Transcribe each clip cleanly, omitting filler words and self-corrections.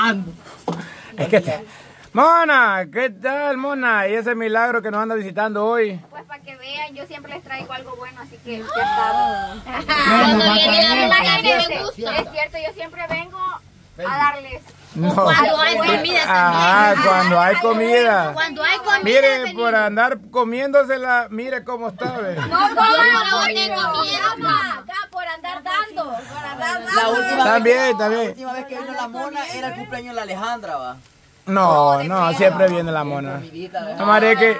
ando. Es que Mona, ¿qué tal, Mona? ¿Y ese milagro que nos anda visitando hoy? Pues para que vean, yo siempre les traigo algo bueno, así que ya saben. Cuando viene la gente me gusta. Es cierto, yo siempre vengo a darles. No. Cuando hay comida Ah, también. cuando hay comida. Cuando hay comida. Mire, por andar comiéndosela, mire cómo está, ¿ve? No, Yo no tengo miedo, acá por andar dando. Por andar dando. La última También, vez que, también. La última vez que vino la Mona era el cumpleaños de la Alejandra, va. No, siempre viene la Mona. No, María, que...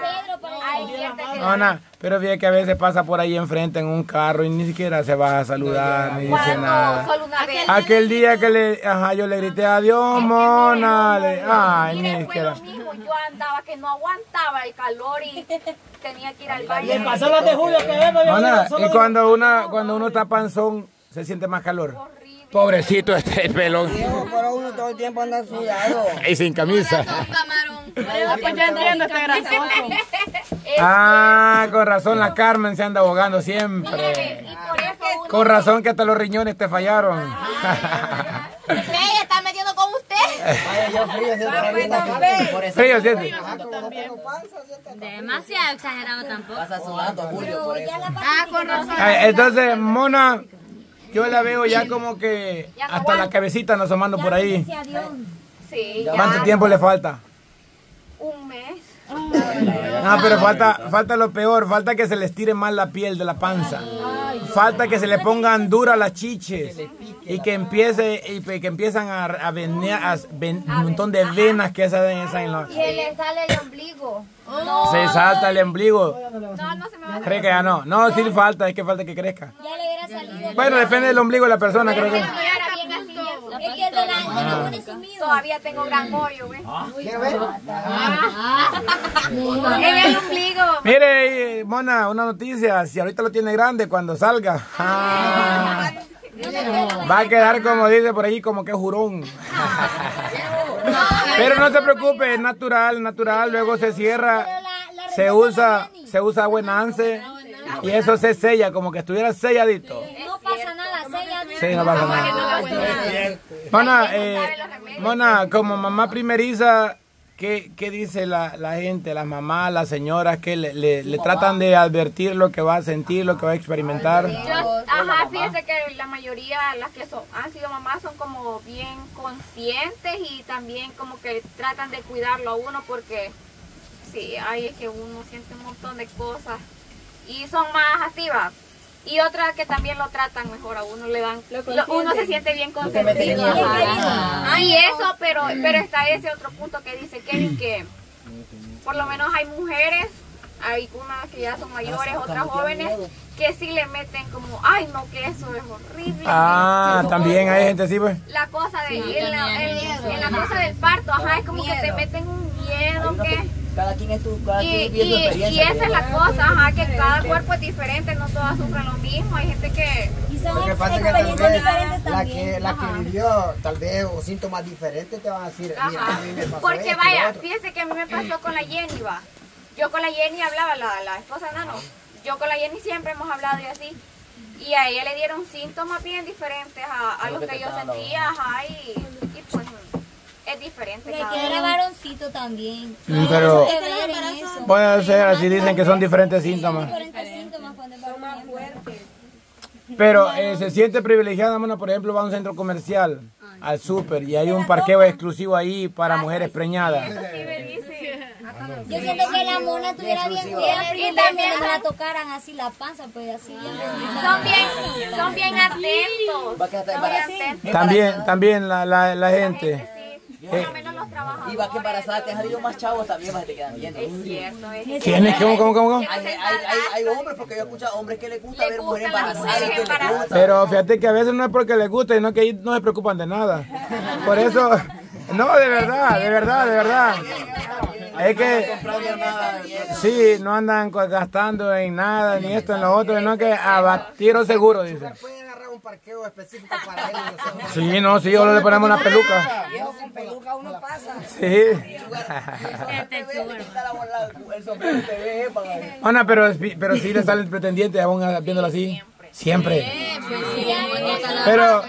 Mona, pero fíjate que a veces pasa por ahí enfrente en un carro y ni siquiera se va a saludar, ni dice nada. Solo una vez. Aquel día que yo le grité adiós, Mona. Ay, Mire, ni fue siquiera. lo mismo, yo andaba que no aguantaba el calor y tenía que ir al baño. Le pasó las de Julio que vemos. Mona, y cuando uno está panzón, se siente más calor. Pobrecito este pelón. Pero uno todo el tiempo anda sudado. Y sin camisa. Un camarón. Pues ya entiendo, este grasoso. Ah, con razón la Carmen se anda ahogando siempre. Y por eso uno... Con razón que hasta los riñones te fallaron. Ella está metiendo con usted. Vaya, yo frío, por eso. Frío, ¿siente? Demasiado exagerado tampoco. Pasa sudando Julio, por eso. Ah, con razón. Entonces, Mona, yo la veo ya como que hasta la cabecita nos asomando por ahí. Sí, ¿Cuánto ya tiempo le falta? un mes. No, pero falta lo peor, falta que se les tire más la piel de la panza. Falta que se le pongan duras las chiches y que empiezan a venear un montón de venas que salen en la... Y le sale el ombligo. Se salta el ombligo. No, no se me va a ¿Cree que ya no? No, sí falta, es que falta que crezca. Ya le hubiera salido. Bueno, depende del ombligo de la persona, creo que. bien así. Es que el de la pone sumido. Todavía tengo gran hoyo, ¿ves? ¿Quiero ver? En el ombligo. Mire, Mona, una noticia. Si ahorita lo tiene grande, cuando salga, va a quedar como dice por ahí, como que jurón. Pero no se preocupe, es natural, natural. Luego se cierra, se usa agua enance y eso se sella, como que estuviera selladito. No pasa nada, sella. Sí, no pasa nada. Mona, como mamá primeriza, ¿qué dice la gente, las mamás, las señoras, que le tratan de advertir lo que va a sentir, lo que va a experimentar? Fíjese que la mayoría, las que han sido mamás, son como bien conscientes y también como que tratan de cuidarlo a uno porque sí, es que uno siente un montón de cosas y son más activas. Y otra que también lo tratan mejor a uno, le dan, uno se siente bien consentido. Y eso, pero está ese otro punto que dice Kevin, que por lo menos hay mujeres, hay unas que ya son mayores, otras jóvenes, que sí le meten como, ay no, que eso es horrible. También hay gente así, pues. La cosa en la cosa del parto, es como que te meten un miedo que... Cada quien es su Y esa es la cosa, que cada cuerpo es diferente, no todas sufren lo mismo, hay gente que... Lo que pasa es que tal vez la que vivió tal vez o síntomas diferentes te van a decir, mira, a mí me pasó porque esto, vaya, lo otro. fíjese que a mí me pasó con la Jenny, va. Yo con la Jenny hablaba, la esposa de Nano, yo con la Jenny siempre hemos hablado y así, y a ella le dieron síntomas bien diferentes a los que yo sentía, y pues... Es diferente. Pero hay que ver a varoncito también. Pero Hay que ver en eso. puede ser, así dicen que son diferentes síntomas. Diferentes síntomas cuando son más fuertes. Pero se siente privilegiada, Mona, por ejemplo, va a un centro comercial, al súper, y hay un parqueo exclusivo ahí para mujeres preñadas. Yo siento que la Mona estuviera bien cuidada y también la tocaran así la panza, pues así bien. Son bien atentos. Va a quedar atentos. También la gente. Por lo menos los trabajadores. Y va que embarazada, te has salido más chavos también, más te quedan viendo. Es cierto. ¿Quiénes? ¿Cómo? Hay hombres, porque yo he escuchado hombres que les gusta ver mujeres embarazadas. Pero fíjate que a veces no es porque les guste, sino que ahí no se preocupan de nada. Por eso, no, de verdad. Es que, sí, no andan gastando en nada, ni esto, en lo otro, sino que a tiro seguro, dice. Pueden agarrar un parqueo específico para ellos. Sí, no, sí, solo le ponemos una peluca. Viejo con peluca uno pasa. Sí. Ana, pero sí le sale el pretendiente, aún viéndolo así. Siempre. Pues sí, Pero,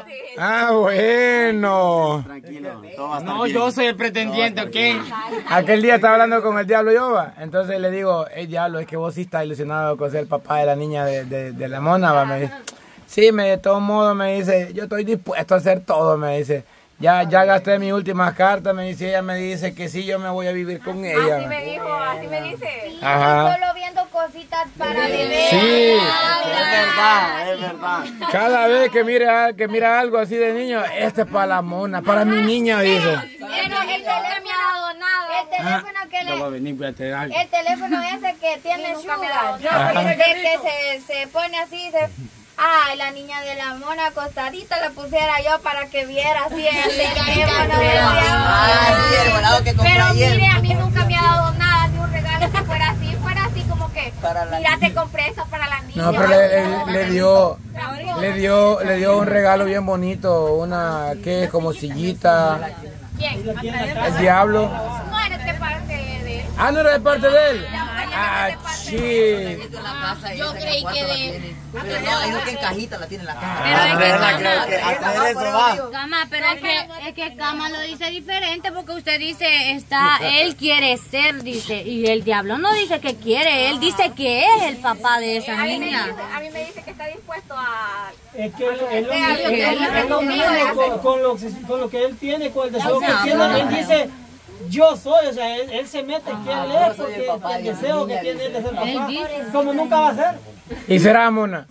bueno. Tranquilo, todo va a estar No, bien. yo soy el pretendiente, ¿ok? Aquel día estaba hablando con el diablo yo, va. Entonces le digo, hey diablo, es que vos sí estás ilusionado con ser el papá de la niña de la mona, va. Me dice, sí, de todos modos, me dice, yo estoy dispuesto a hacer todo, me dice. Ya gasté mis últimas cartas, me dice, ella me dice que sí, yo me voy a vivir con ella. Así me dijo, así me dice. Ajá. Solo viendo cositas para beber. Sí. Es verdad. Cada vez que mira algo así de niño, este es para la mona, para mi niña, dice. Pero él nunca me ha dado nada. El teléfono que No va a venir, voy a tener algo. el teléfono ese que tiene nunca me ha dado sugar, nada. de que se pone así, ay, la niña de la mona acostadita la pusiera yo para que viera así el teléfono. Sí, el volado que compré Pero ayer. mire, a mí nunca me ha dado nada, ni un regalo si fuera así como que, Para la mira, te compré esto para la niña. No, pero le dio un regalo bien bonito, una que es como sillita, ¿Quién? el diablo. No eres de parte de él. Ah, no era de parte de él. Ah, sí. Yo creí que de... Pero no, ahí no que en cajita la tiene en la caja. Pero es que Creo que hasta eso va. Cama, pero es que Cama lo dice diferente porque usted dice, él quiere ser, dice, y el diablo no dice que quiere, él dice que es el papá de esa A mí niña. me dice que está dispuesto a... Es que él conmigo, con lo que él tiene, con el deseo que tiene, él dice, yo soy, o sea, él se mete que él es porque el deseo que tiene él de ser papá, como nunca va a ser. Y será mona.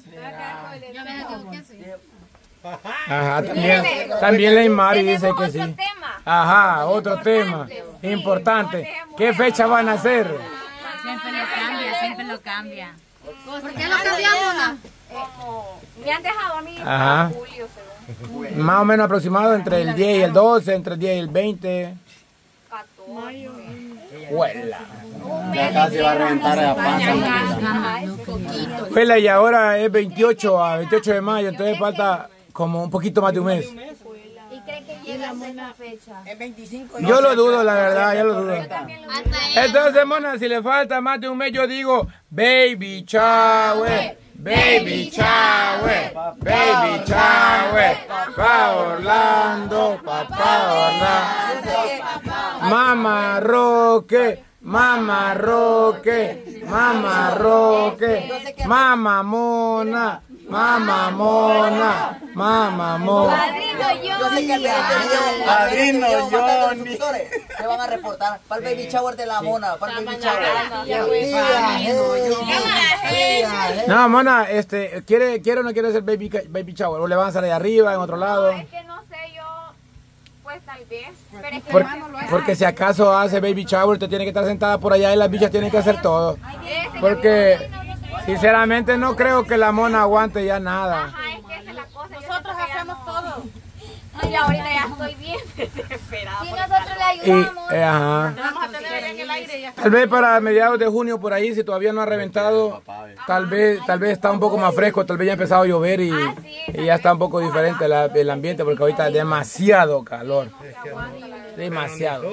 Ajá, también Leymari dice que sí. tema. Ajá, otro tema importante. ¿Qué fecha van a hacer? Siempre lo cambia. ¿Por qué lo cambiamos? Me han dejado a mí Ajá. en julio, según. Más o menos aproximado entre el 10 y el 12, entre el 10 y el 20. 14. Huela. Ya casi va a reventar la panza. Huela, y ahora es 28 a 28 de mayo, entonces falta como un poquito más de un mes. ¿Y cree que llega a esa fecha? En 25. Yo lo dudo, la verdad, yo lo dudo. Entonces, mona, si le falta más de un mes, yo digo, baby shower, baby shower, baby shower, pa' Orlando, papá Orlando. Mamá Roque, mamá Roque, mamá Roque, mamá mona. Mamá mona, mamá mona. Yo sé que Padrino Johnny. te van a reportar para el baby shower de la mona, para el baby shower. No, mona, ¿quiere o no quiere hacer baby shower? ¿O le van a hacer ahí arriba, en otro lado? Es que no sé, yo, pues tal vez. Pero es que mi hermano lo hace. Porque si acaso hace baby shower, usted tiene que estar sentada por allá y las bichas tienen que hacer todo. Porque sinceramente no creo que la mona aguante ya nada. Ajá, es que esa es la cosa. Nosotros hacemos todo. Y ahorita ya estoy bien desesperada. Si nosotros le Y, ayudamos. ajá. Vamos a tener en el aire ya. Tal vez para mediados de junio por ahí, si todavía no ha reventado, tal vez está un poco más fresco, tal vez ya ha empezado a llover y ya está un poco diferente el ambiente porque ahorita es demasiado calor. Demasiado.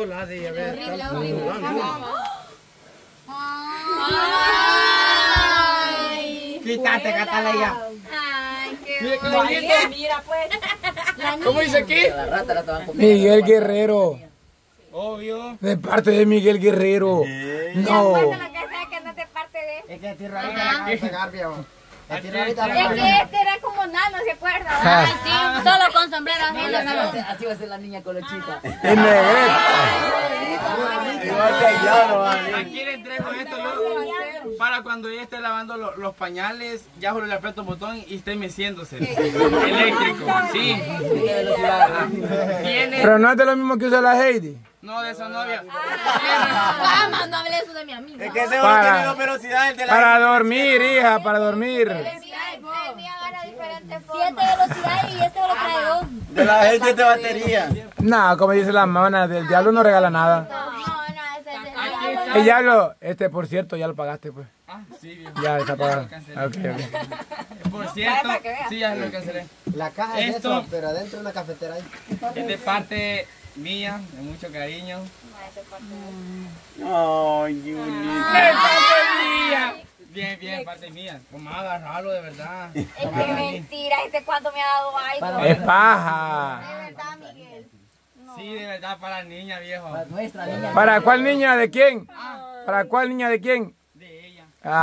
Quítate, Cataleya. Ay, qué bonito. Mira, pues. ¿Cómo dice aquí? La rata la te van a comer. Miguel Guerrero. Obvio. De parte de Miguel Guerrero. No. Lo que sea que no te parte de él. Es que a ti rarita la acabas de pegar, viejo. A ti rarita la Es acabas de que este era como nano, ¿se acuerda? Ay, sí, solo con sombrero ajeno. Así va a ser la niña colochita. Es negreta. Igual que yo, Aquí le entrego esto, loco, para cuando ella esté lavando los pañales, ya solo le aprieto un botón y esté meciéndose. Eléctrico, sí. Tiene... Pero no es de lo mismo que usa la Heidi. No, de esa novia. Cama, no hable eso de mi amiga. Es que ese Para- tiene dos velocidades de la... Para dormir, hija, para dormir. El mío agarra diferentes formas. 7 velocidades y este lo traigo. De la gente de batería. No, como dice la mona, del diablo no regala nada. No, ese es de Aquí está. El diablo, por cierto, ya lo pagaste, pues. Ah, sí, viejo. Ya está pagado. Cancelé. Ok. Por cierto, sí, ya lo cancelé. La caja es Esto- eso, pero adentro una cafetera ahí. Es de parte mía, de mucho cariño. Ay, Juli. ¡De parte mía! Bien, bien, parte mía. Vamos a agarrarlo de verdad. Es que mentira, cuando me ha dado algo. Es paja. De verdad, Miguel. Sí, de verdad, para la niña, viejo. Nuestra niña. ¿Para cuál niña? ¿De quién? ¿Para cuál niña? ¿De quién? De ella.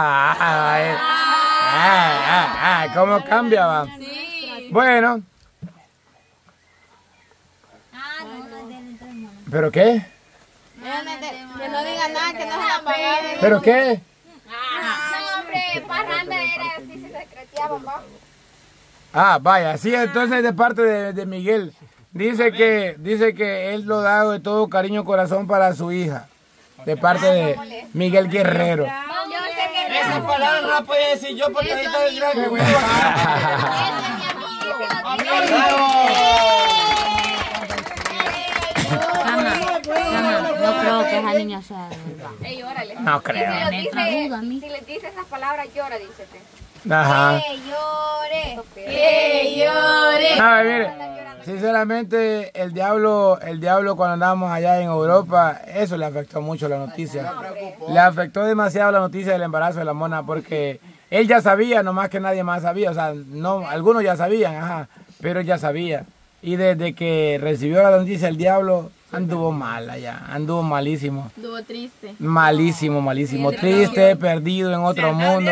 ¿Cómo cambia, va? Sí. Bueno. ¿Pero qué? Que no diga nada, que no se la paguen. ¿Pero qué? No, hombre, parranda era así, se secreteaba, ¿va? Vaya, sí, entonces de parte de Miguel. Dice que él lo da de todo cariño y corazón para su hija. De parte de Miguel Guerrero. Yo sé que Esa palabra no la podía decir yo porque ahorita el gran que me No creo que esa niña sea. Ey, órale. No creo. Si les dice esas palabras, llora, dícete. Ajá. Que llore. Que llore. No, mire, sinceramente el diablo cuando andábamos allá en Europa, eso le afectó mucho la noticia. Le afectó demasiado la noticia del embarazo de la mona porque él ya sabía, nomás que nadie más sabía, o sea, no, algunos ya sabían, ajá, pero él ya sabía. Y desde que recibió la noticia el diablo, anduvo mal allá, anduvo malísimo. Anduvo triste. Malísimo, malísimo, triste, perdido en otro mundo.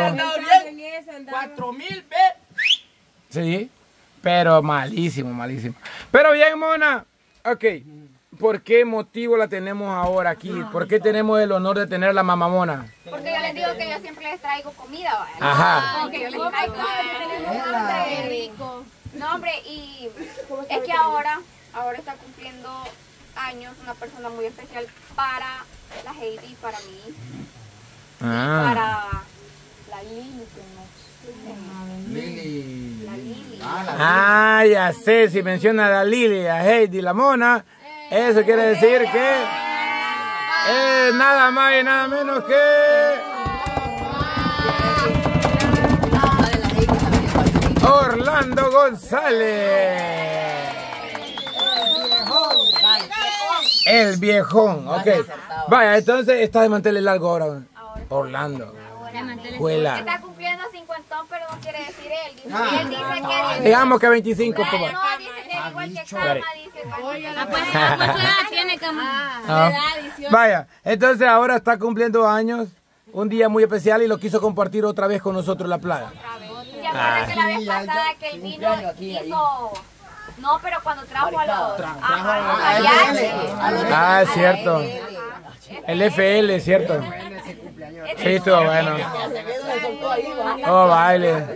4,000 Sí, pero malísimo, malísimo. Pero bien, mona. Ok, ¿por qué motivo la tenemos ahora aquí? ¿Por qué tenemos el honor de tener la mamamona? Porque yo les digo que yo siempre les traigo comida, ¿vale? Ajá. Porque yo les traigo hambre. Rico. No, hombre, y es que ahora está cumpliendo años una persona muy especial para la Heidi, para mí, para la Lili, que no. Lili. La Lili. Ya sé, si menciona a la Lili, a Heidi, la mona, eso quiere decir que es nada más y nada menos que Orlando González. El viejón, ok. Vaya, entonces está de mantener largo ahora. Orlando. Juela. Está cumpliendo 50, pero no quiere decir él. Él dice que... Digamos que 25, papá. No, dice que igual que Calma, dice. Pues edad tiene que Vaya, entonces ahora está cumpliendo años. Un día muy especial y lo quiso compartir otra vez con nosotros la plaga. ¿Se acuerdan que la vez pasada que él vino hizo... No, pero cuando trajo a los... Es cierto. El FL, ¿cierto? Sí, estuvo bueno. Oh, baile.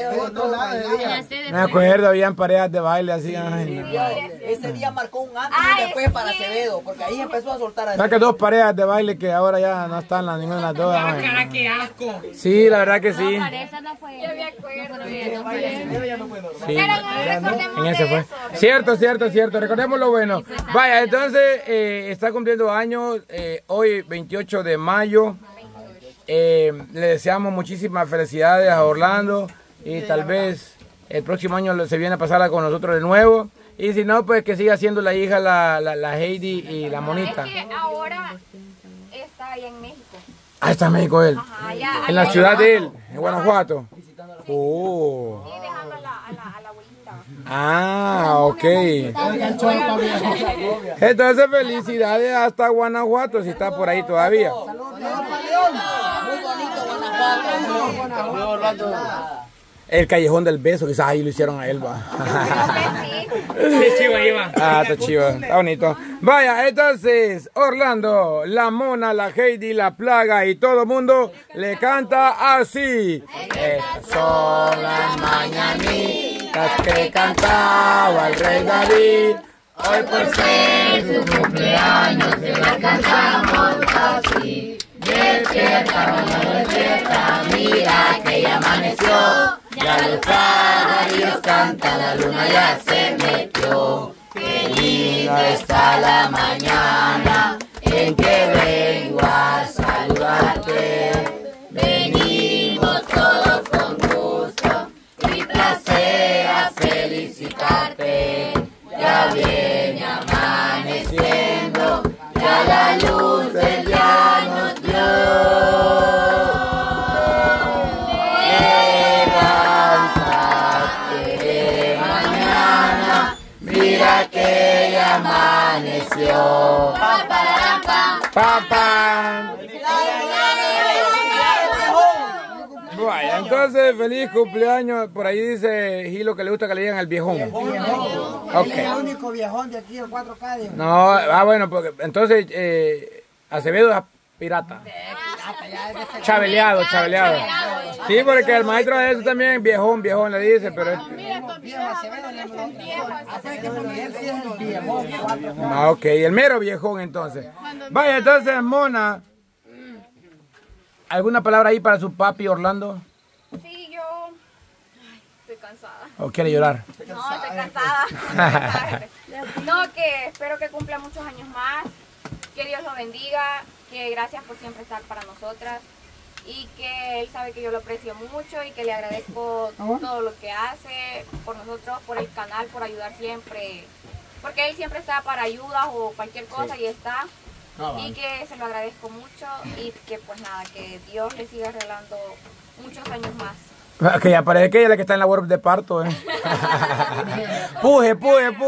Me acuerdo, habían parejas de baile así. Ese día marcó un antes y después para Acevedo, porque ahí empezó a soltar a... ¿Sabes que dos parejas de baile que ahora ya no están ninguna de las dos? cara, qué asco. Sí, la verdad que sí. Yo me acuerdo. Sí, en ese fue. Cierto. Recordemos lo bueno. Vaya, entonces está cumpliendo años hoy, 28 de mayo. Le deseamos muchísimas felicidades a Orlando y tal vez el próximo año se viene a pasarla con nosotros de nuevo. Y si no, pues que siga siendo la hija la Heidi y la monita. Es que ahora está allá en México. Está en México él. Ajá, allá, En la ciudad de él, en Guanajuato. Oh. Sí, dejando a la abuelita. Ok. Entonces felicidades hasta Guanajuato, si está por ahí todavía. Muy bonito Guanajuato. El Callejón del Beso, quizás ahí lo hicieron a él, va. Sí, chivo, iba. Está chivo, está bonito. Vaya, entonces, Orlando, la mona, la Heidi, la plaga y todo el mundo le canta así. Estas son las mañanitas que cantaba el rey David. Hoy por ser su cumpleaños se las cantamos así. Despierta, despierta, mira que ya amaneció. Ya los pájaros cantan, la luna ya se metió. Qué linda está la mañana en que vengo a saludarte. Venimos todos con gusto y placer a felicitarte. Ya viene amaneciendo, ya la luz del día nos dio. viejo. Papá. Vaya, entonces feliz cumpleaños. Por ahí dice Gilo que le gusta que le digan el viejón. Ok. Es el único viejón de aquí, el 4K. No, bueno, porque entonces Acevedo es pirata. Chabeleado. Sí, porque el maestro de eso también viejón le dice, pero es... Ah, ok, el mero viejón entonces. Vaya, entonces, Mona, ¿alguna palabra ahí para su papi Orlando? Sí, yo estoy cansada. ¿O quiere llorar? No, estoy cansada. No, que espero que cumpla muchos años más, que Dios lo bendiga, que gracias por siempre estar para nosotras y que él sabe que yo lo aprecio mucho y que le agradezco todo lo que hace por nosotros, por el canal, por ayudar siempre, porque él siempre está para ayudas o cualquier cosa y está. Y que se lo agradezco mucho y que pues nada, que Dios le siga regalando muchos años más. Que ya parece que ella es la que está en la web de parto, Puje.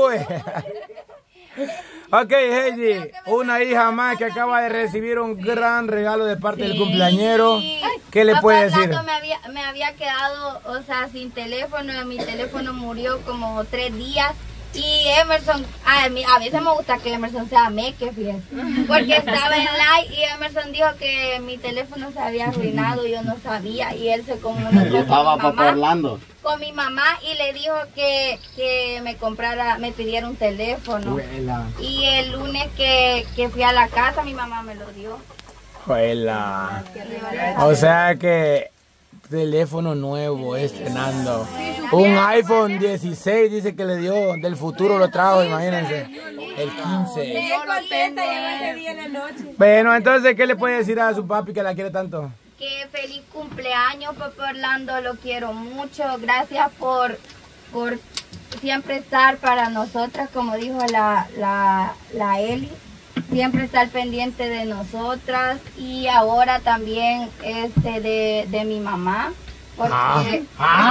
Ok, Heidi, una hija más que acaba de recibir un gran regalo de parte del cumpleañero. ¿Qué le puede decir? Me había quedado, o sea, sin teléfono. Mi teléfono murió como 3 días. Y Emerson, a veces me gusta que Emerson sea meque, fíjate, porque estaba en live y Emerson dijo que mi teléfono se había arruinado, yo no sabía, y él se comunicó con mi mamá y le dijo que me pidiera un teléfono. Y el lunes que fui a la casa, mi mamá me lo dio. Juela. O sea que teléfono nuevo estrenando. Un iPhone 16 dice que le dio, del futuro lo trajo, imagínense. El 15. Yo lo tengo ese día en la noche. Bueno, entonces, ¿qué le puede decir a su papi que la quiere tanto? Que feliz cumpleaños, papá Orlando, lo quiero mucho. Gracias por siempre estar para nosotras, como dijo la Eli. Siempre estar pendiente de nosotras y ahora también de mi mamá. Porque...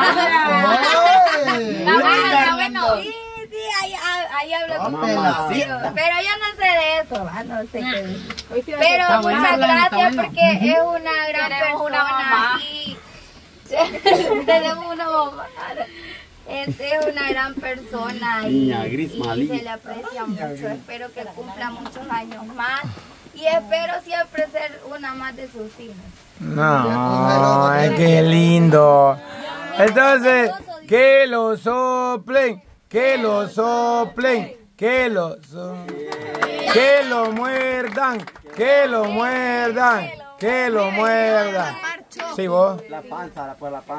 Sí, ahí hablo con mamá. Pero yo no sé de eso, no sé qué decir. Pero muchas gracias porque es una gran persona y tenemos una mamá. Es una gran persona y se le aprecia mucho. Espero que cumpla muchos años más y espero siempre ser una más de sus hijos. No, ay, qué lindo. Entonces, que lo soplen, que lo soplen, que lo muerdan, que lo muerdan, que lo muerdan. Sí, vos. La panza.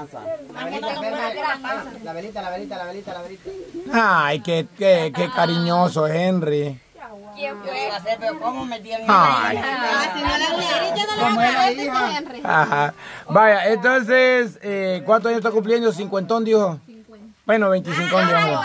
La velita. Ay, qué cariñoso, Henry. ¿Quién fue? Pero ¿cómo me dieron? Ay. Si no le dieron, yo no le voy a Henry. Ajá. Vaya, entonces, ¿cuántos años está cumpliendo? ¿50 dijo? Bueno, 25 digamos.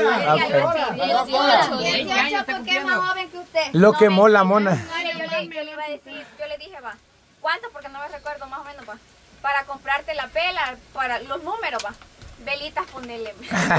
18 porque es más joven que usted. Lo quemó la mona. Yo le iba a decir, yo le dije, va, ¿cuánto? Porque no me recuerdo más o menos, va. Para comprarte la pela, para los números, va. Velitas, ponele.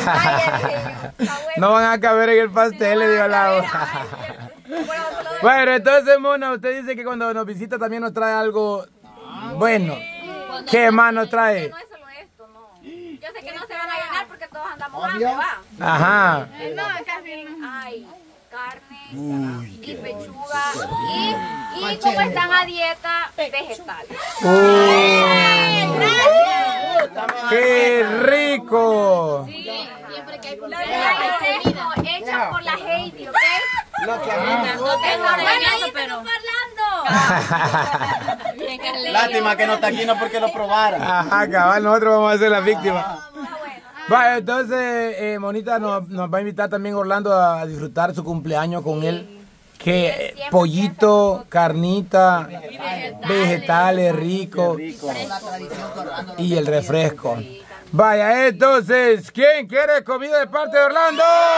No van a caber en el pastel, le digo al lado. Bueno, entonces, Mona, usted dice que cuando nos visita también nos trae algo bueno. ¿Qué más nos trae? No es solo esto, no. Yo sé que no se van a ganar porque todos andamos hambre, va. Ajá. No, casi no. Hay carne y pechuga y como están a dieta, vegetales. ¡Qué rico! Sí, siempre que hay comida. Hecha por la Heidi, ¿ok? Lo que a mí me gusta. Lástima que no está aquí, no porque lo probara. Ajá, cabal, nosotros vamos a ser las víctimas. Vale, entonces, Monita nos va a invitar también Orlando a disfrutar su cumpleaños con él. Que pollito, carnita, vegetales ricos y el refresco. Vaya, entonces, ¿quién quiere comida de parte de Orlando?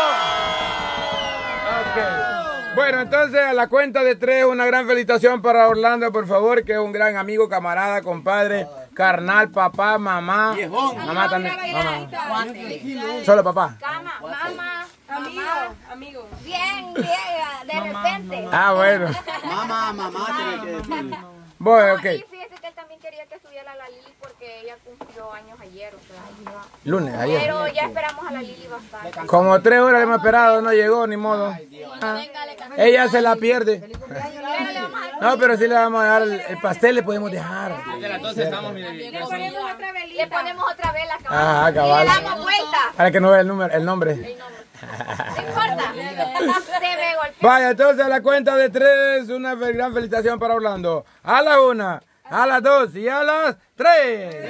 Ok. Bueno, entonces a la cuenta de 3, una gran felicitación para Orlando, por favor, que es un gran amigo, camarada, compadre, carnal, papá, mamá. Mamá también. Mamá. Solo papá. Mamá, amigo. Bien, de repente. Ah, bueno. Mamá, tiene que decir. Bueno, ok. Y fíjese que él también quería que estuviera la Lili porque ella cumplió años ayer, o sea, Lunes, ayer. pero ya esperamos a la Lili bastante. Como 3 horas le hemos esperado, no llegó, ni modo. Ah. Ella se la pierde. No, pero sí le vamos a dar el pastel, le podemos dejar. Desde las 12 estamos, mire. Le ponemos otra vela, cabal. Ah, Y cabal. le damos vuelta. Para que no vea el nombre. No importa. Se ve golpeado. Vaya, entonces a la cuenta de 3, una gran felicitación para Orlando. A la 1, a las 2 y a las 3.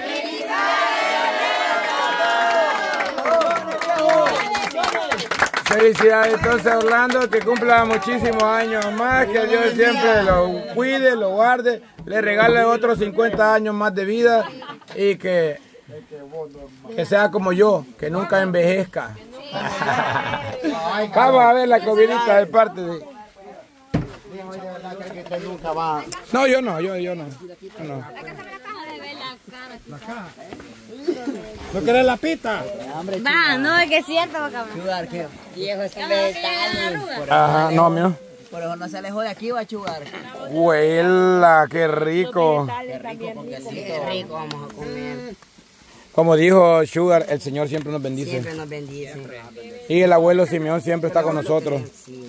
Felicidades entonces a Orlando, que cumpla muchísimos años más, que Dios siempre lo cuide, lo guarde, le regale otros 50 años más de vida y que sea como yo, que nunca envejezca. Vamos a ver la comidita de parte de... No, yo no. ¿No querés la pita? Va, no, es que es cierto, cabrón. Chugar, que viejo ese vegetal. Ajá, no, mío. Por eso no se alejó de aquí, va a chugar. Huela, qué rico. Qué rico con quesito. Qué rico vamos a comer. Como dijo Sugar, el Señor siempre nos bendice. Siempre nos bendice. Y el abuelo Simeón siempre está con nosotros. Sí.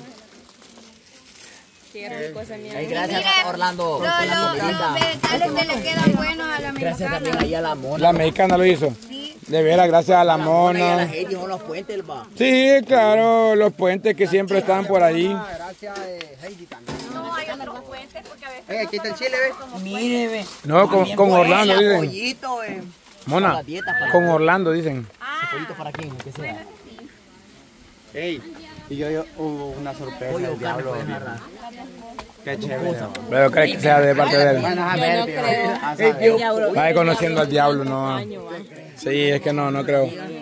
Qué rico ese miel. Ay, gracias a Orlando. Los vegetales que le quedan buenos a la Gracias mexicana. también ahí a la mona. La mexicana lo hizo. De veras, gracias a la Y a la mona. Heidi son los puentes, va. Sí, claro, los puentes que siempre están por ahí. Gracias, Heidi también. No hay otros puentes porque a veces... Aquí está el chile, ¿ves? Mire, ve. No, con Orlando dicen. Pollito, ve. Mona, con Orlando dicen. Pollito para quién, que sea. Ey, y yo hubo una sorpresa Pollo, del diablo. carne, pueden agarrar. Qué chévere. Pero crees que sea de parte de él. Bueno, a ver, viejo. Vaya conociendo al diablo, no. Sí, es que no creo.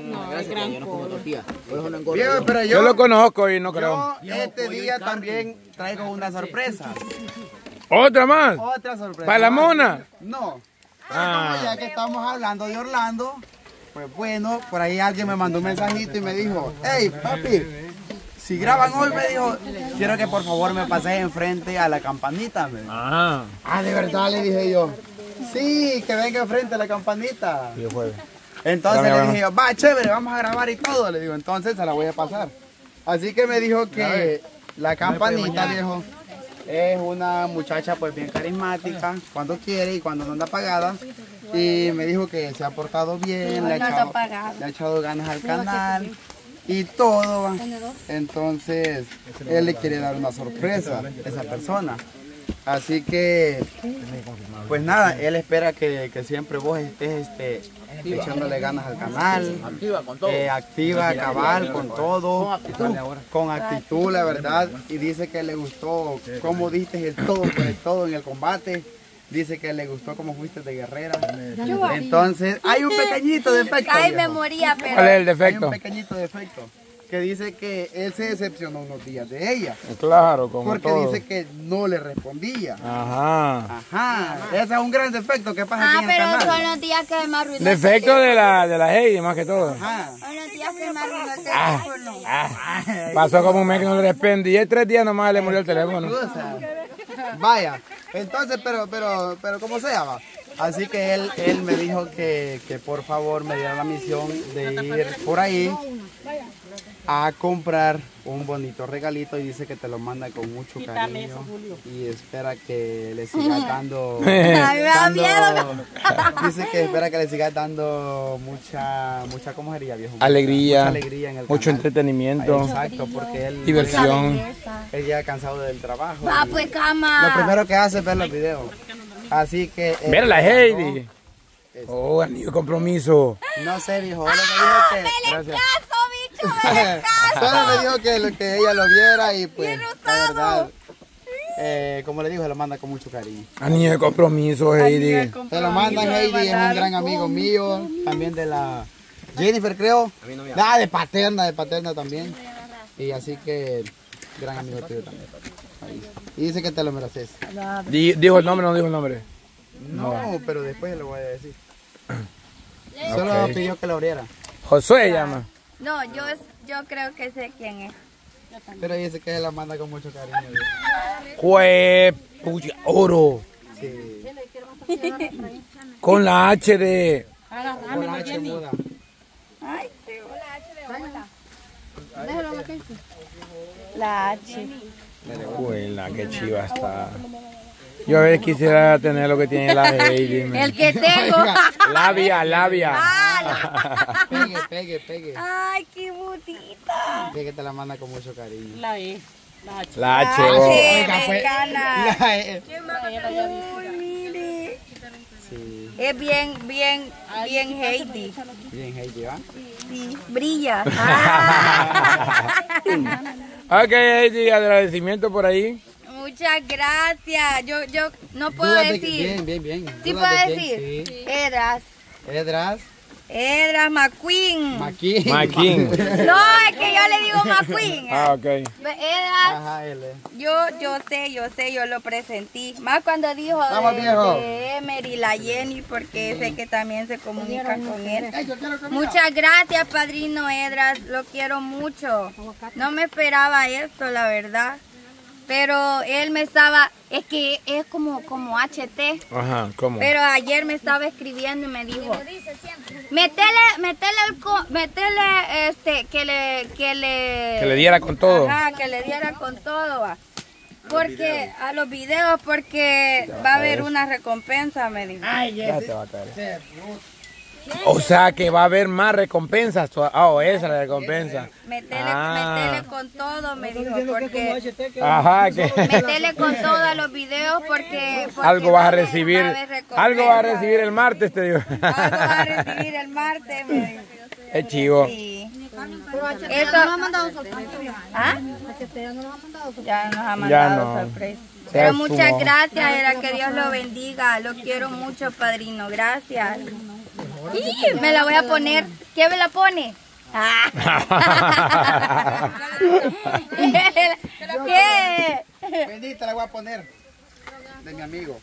Viejo, pero Yo lo conozco y no creo. yo este día también traigo una sorpresa. ¿Otra más? Otra sorpresa. ¿Para la mona? No. Ah. Como ya que estamos hablando de Orlando, pues bueno, por ahí alguien me mandó un mensajito y me dijo, hey, papi, si graban hoy, me dijo, quiero que por favor me pases enfrente a la campanita. Me dijo. Ah. De verdad, le dije yo. Sí, que venga enfrente a la campanita. Entonces Dame, le dame. dije yo, va, chévere, vamos a grabar y todo. Le digo, entonces se la voy a pasar. Así que me dijo que la campanita, viejo, es una muchacha pues bien carismática, cuando quiere y cuando no anda pagada. Y me dijo que se ha portado bien, le ha echado ganas al canal y todo. Va. Entonces, él le quiere dar una sorpresa a esa persona. Así que, pues nada, él espera que siempre vos estés echándole ganas al canal. Activa con todo. Activa, cabal, con todo. Con actitud, la verdad. Y dice que le gustó cómo diste el todo por el todo en el combate. Dice que le gustó cómo fuiste de guerrera. Entonces, hay un pequeñito defecto. Ay, viejo. me moría, pero... ¿Cuál es el Hay defecto? un pequeñito defecto. Que dice que él se decepcionó unos días de ella. Claro, como Porque todo. dice que no le respondía. Ajá. Ajá. Ese es un gran defecto que pasa Ah, aquí en el pero canal. son los días que me arruinó el Defecto de la Heidi, más que todo. Ajá. Son los días que me arruinó el teléfono. Pasó como un mes que no le responde y 3 días nomás le murió el teléfono. Cosa. Vaya. Entonces, pero como sea, va. Así que él me dijo que por favor me diera la misión de ir por ahí a comprar un bonito regalito y dice que te lo manda con mucho cariño y espera que le sigas dando, Ay, me da miedo. dice que espera que le sigas dando mucha ¿cómo sería, viejo? Alegría, Mucha alegría en el mucho canal. entretenimiento, Exacto, porque él diversión. él ya cansado del trabajo. Va, y pues, cama. lo primero que hace es ver los videos. Así que Mira la Heidi. Oh, anillo de compromiso. no sé, viejo, solo me dijo que Gracias. Caso, bicho, dale caso. solo me dijo que ella lo viera y pues la verdad, como le dijo, se lo manda con mucho cariño. Anillo de compromiso, Heidi. Se lo manda Heidi, es un gran amigo mío, también de la Jennifer, creo. De Paterna también. Y así que, gran amigo tuyo también. Ahí. Y dice que te lo mereces. ¿Dijo el nombre o no dijo el nombre? No, pero después lo voy a decir. Solo Ok. pidió que lo abriera. Josué llama. No, yo creo que sé quién es. Pero dice que se la manda con mucho cariño. Pucha, oro. Sí. Con la H de... Con la H muda. La H. Juela, qué chiva está. Yo a ver quisiera tener lo que tiene la Heidi. El que tengo. Labia. Pegue. Ay, qué bonita. Dice que te la manda con mucho cariño. La H. Oiga, pues, Mexicana. la E. Uy, mire. Sí. Es bien Heidi. Bien, Heidi, ¿va? Sí, brilla. Ok, Heidi, agradecimiento por ahí. Muchas gracias. Yo no puedo Dudas de decir. Bien. ¿Sí Dudas puedo de decir? quién, sí. Edras Edras. McQueen. Maquín. No, es que yo le digo McQueen. Ok. Edras, Ajá, él es. yo sé, yo lo presentí. Más cuando dijo Vamos, viejo. de Emery, la Jenny, porque sé que también se comunica con él. Muchas gracias, padrino Edras, lo quiero mucho. No me esperaba esto, la verdad. Pero él me estaba, es que es como HT. Ajá, ¿cómo? Pero ayer me estaba escribiendo y me dijo, métele que le diera con todo. Ajá, que le diera con todo, va. Porque a los videos, porque va a haber una recompensa, me dijo. Ya te va a caer. O sea que va a haber más recompensas. Esa es la recompensa. Métele con todo, me dijo, porque Ajá, que métele con todo a los videos porque algo vas a recibir. va a haber recompensa. Algo vas a recibir el martes, te digo. Algo vas a recibir el martes, me dijo. Es chivo. Sí. Eso no nos ha mandado sorpresa. ¿Ah? Ya nos ha mandado Ya no. sorpresa. Se Pero esfumó. muchas gracias, era que Dios lo bendiga. Lo quiero mucho, padrino. Gracias. Y me la voy a poner. ¿Quién me la pone? ¿Qué? Bendita la voy a poner. De mi amigo.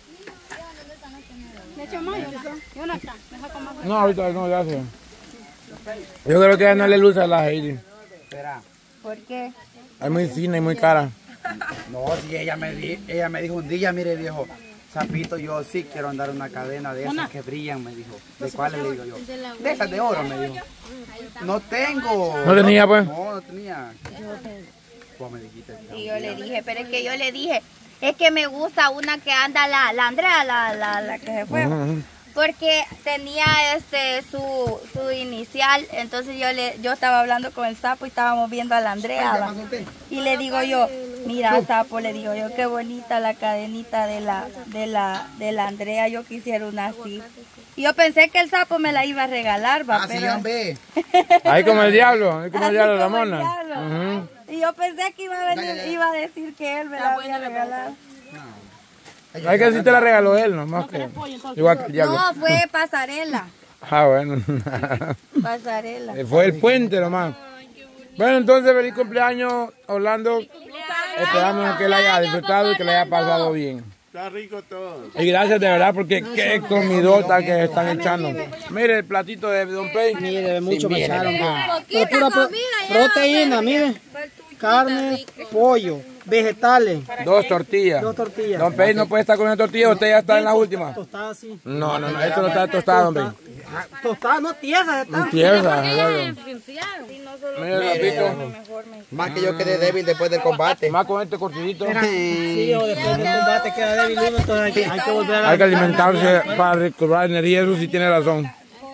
No, ahorita no, gracias. Yo creo que ella no le luce a la Heidi. Espera. ¿Por qué? Es muy fina y muy cara. No, si ella me dijo un día, mire viejo, Zapito, yo sí quiero andar una cadena de esas que brillan, me dijo. ¿De cuáles le digo yo? De esas de oro, me dijo. No tengo. ¿No tenía, pues? No tenía. Vos me dijiste. Y yo le dije, pero es que yo le dije, es que me gusta una que anda la Andrea, la que se fue. Porque tenía su inicial, entonces yo estaba hablando con el sapo y estábamos viendo a la Andrea. ¿va? Y le digo yo, mira sapo, le digo yo, qué bonita la cadenita de la Andrea, yo quisiera una así. Y yo pensé que el sapo me la iba a regalar, va, Así pero... hombre. Ahí como el diablo, ahí como el diablo de la como el mona. diablo. Ujú. Y yo pensé que iba a decir que él me la había regalado. Hay que decir te la regaló él, nomás que igual que el diablo. No, fue pasarela. Ah, bueno. Pasarela. Fue el puente nomás. Bueno, entonces feliz cumpleaños, Orlando. Esperamos que la haya disfrutado y que le haya pasado bien. Está rico todo. Y gracias de verdad porque qué comidota que están echando. Mire el platito de Don Pey. Mire, mucho me echaron. Poquita Pero pura proteína, mire. Carne, pollo, vegetales. 2 tortillas. 2 tortillas. Don Pey no puede estar con una tortilla, usted ya está en la última. Tostada así. No, esto no está tostado, Don Pey. Tostada, no tiesa. No tiesa, claro. Mire el platito. Más que yo quedé débil después del combate. Más con este cortidito. Sí, o después del combate queda débil uno, entonces hay que volver a... Hay que alimentarse para recobrar energía, eso sí tiene razón.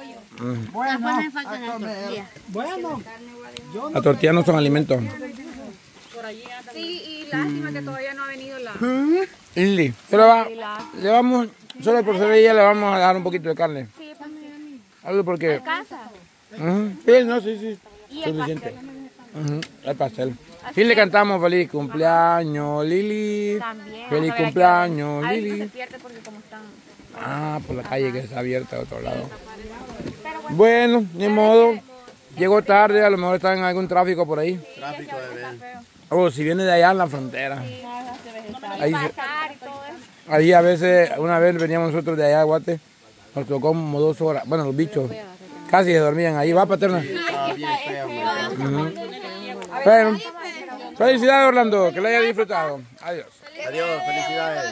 Bueno, Las tortillas no son alimentos. Sí, y lástima que todavía no ha venido la... Inli, le vamos, solo por ser ella le vamos a dar un poquito de carne. Sí, pues, Algo porque... casa. Sí, no, sí. Suficiente. El pastel. Y le cantamos feliz cumpleaños, Lili. También. Feliz cumpleaños, Ahí se Lili. pierde porque como están... Ah, por la calle que está abierta de otro lado. Bueno, ni modo. Llegó tarde, a lo mejor está en algún tráfico por ahí. Tráfico de ver. O si viene de allá en la frontera. Ahí, Pasar y todo eso. ahí a veces, una vez veníamos nosotros de allá de Guate, nos tocó como 2 horas. Bueno, los bichos casi se dormían ahí. Va, Paterna. Estaba bien feo, man. Pero Felicidades, Orlando, que lo haya disfrutado. Adiós. Adiós, felicidades.